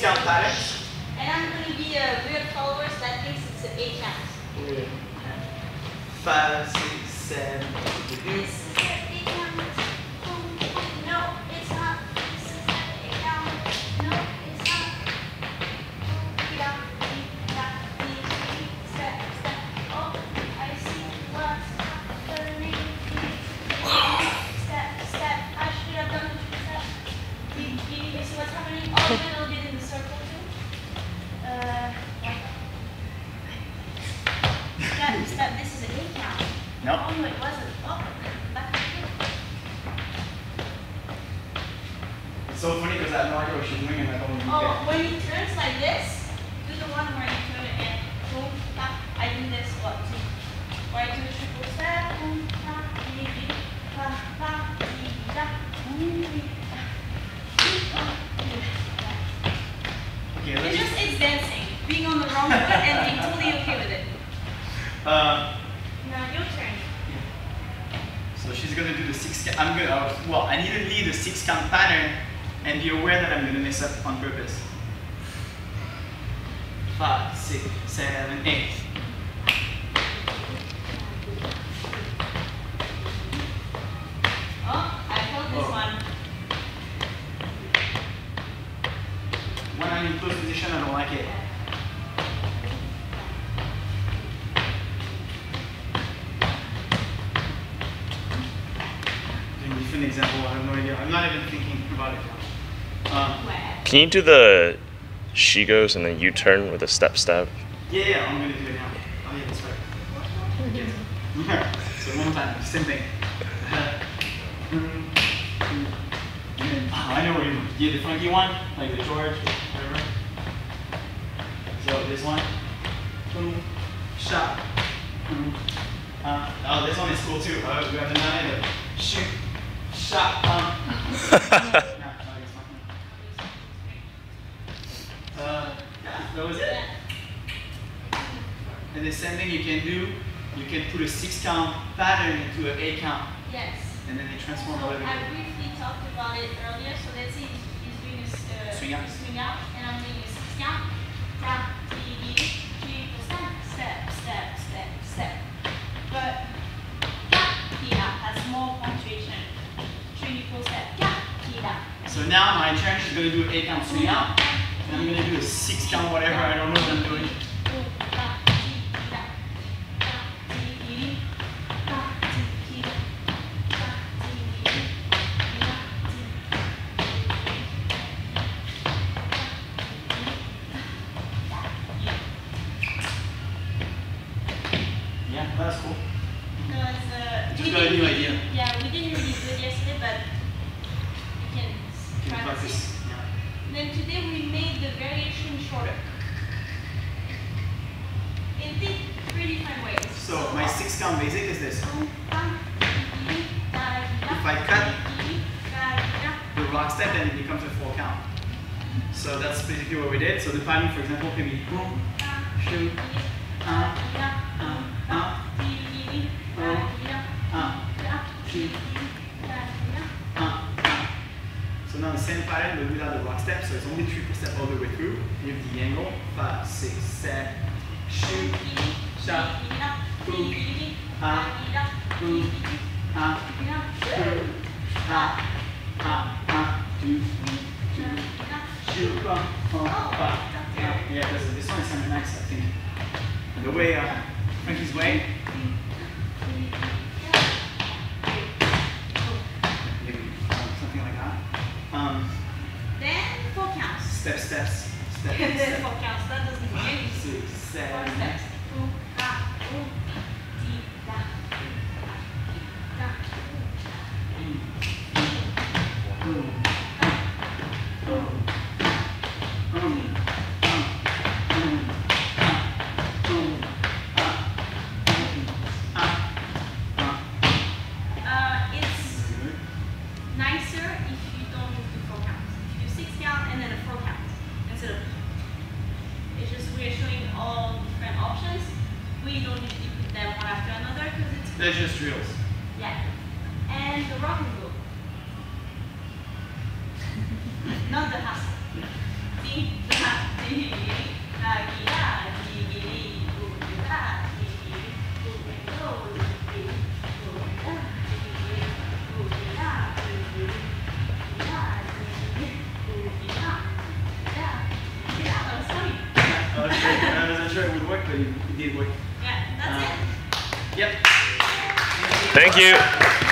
count patterns. And I'm going to be a weird follower that thinks it's an 8 count. 5, 6, 7, 8. This is an 8 count. No, it's not. This is an 8 count. No, it's not. Step, step. Oh, I see what's happening. Step, step. I should have done the step. You see what's happening? All of it a little bit in the circle too. Step, this is an 8 count. No. Oh no, it wasn't. Oh, back. It's so funny because I have no idea what she's doing and I don't even Oh, care. when he turns like this, do the one where you turn it and boom, tap. I do this what too. Where I do a triple step, boom, tap, dee, dee, pa, pa, dee, da, boom, dee, da, dee, oh, dee, da. Okay, It's dancing, being on the wrong foot and being totally okay with it. Now your turn. So she's gonna do the 6 count. I'm gonna. Well, I need to lead the 6 count pattern and be aware that I'm gonna mess up on purpose. 5, 6, 7, 8. Oh, I held this one. When I'm in close position, I don't like it. Different example, I have no idea. I'm not even thinking about it now. Can you do the she goes and then you turn with a step step? Yeah, I'm gonna do it now. Oh yeah, that's right. So one more time, same thing. I know what you do. Yeah, the funky one, like the George, whatever. So this one, boom, shot. Oh, this one is cool too. We have the 9, shoot, shot, that was it. And the same thing you can do, you can put a 6 count pattern into an 8 count. Yes. And then they transform So whatever. I briefly talked about it earlier. So let's say he's doing a Swing out. swing out, and I'm doing a 6 count. Tap, dee, triple step, step, step, step, step. But here has more punctuation. Triple step, here. So now my turn, she's going to do an 8 count swing out. And I'm going to do a 6 count whatever, I don't know what I'm doing. Yeah, that's cool. Just got a new idea. Yeah, we didn't really do it yesterday, but we can practice. Yeah. Then today we made the variation shorter. In three different ways. So my 6 count basic is this. If I cut the rock step, then it becomes a 4 count. So that's basically what we did. So the pattern, for example, can be boom, shoot, So now the same pattern but without the rock step, so it's only 3 step all the way through with the angle. 5, 6, 7, shoot, shot, boom, boom, shoot, yeah, this one is kind of nice, I think. The way Frankie's way. Maybe something like that. Then 4 counts. Steps. Step, 4 counts. That doesn't mean anything. 6, 7. 4 steps. Boom, da, boom, dee, da, da, Boom. Boom. It's nicer if you don't do 4 counts. If you do 6 count and then a 4 count instead of. It's just we're showing all different options. We don't usually put them one after another because it's. They're just drills. Yeah. And the rock and roll. Not the hassle. See? The I wasn't sure it would work, but it did work. Yeah, that's it. Yep. Thank you.